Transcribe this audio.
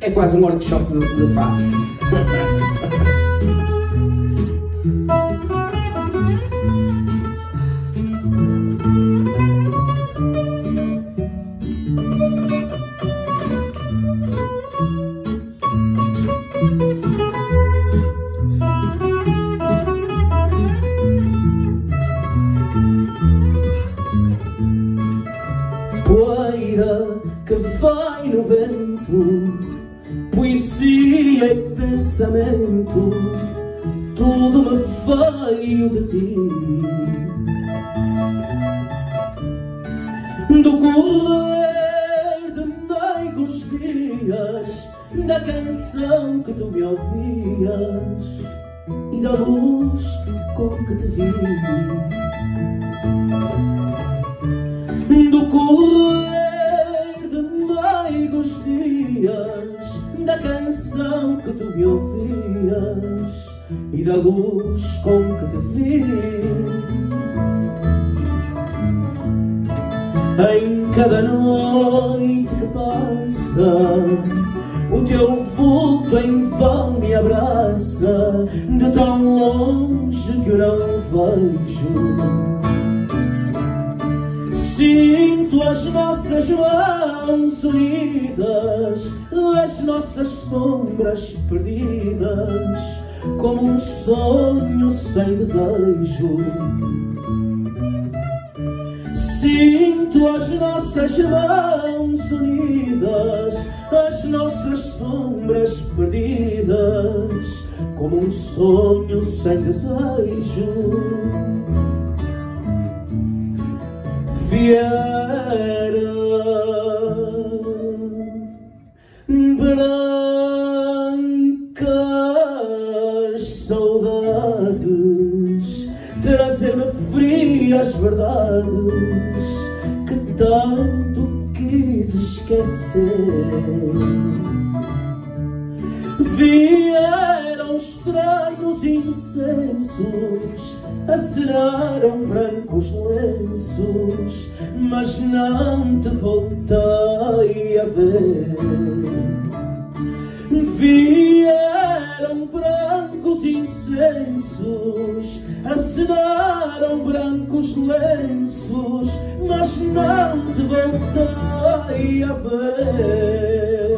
É quase um workshop de fado. Poeira que vai no vento, poesia e pensamento, tudo me veio de ti. Do correr de meigos dias, da canção que tu me ouvias e da luz com que te vi. Do correr de meigos dias, da canção que tu me ouvias e da luz com que te vi. Em cada noite que passa, o teu vulto em vão me abraça, de tão longe que eu não vejo. Sinto as nossas mãos unidas, as nossas sombras perdidas, como um sonho sem desejo. Sinto as nossas mãos unidas, as nossas sombras perdidas, como um sonho sem desejo. Vieram brancas saudades, trazer-me frias verdades que tanto quis esquecer. Vieram estranhos incensos, aceraram brancos lenços, mas não te voltei a ver. Vieram brancos incensos, aceraram brancos lenços, mas não te voltei a ver.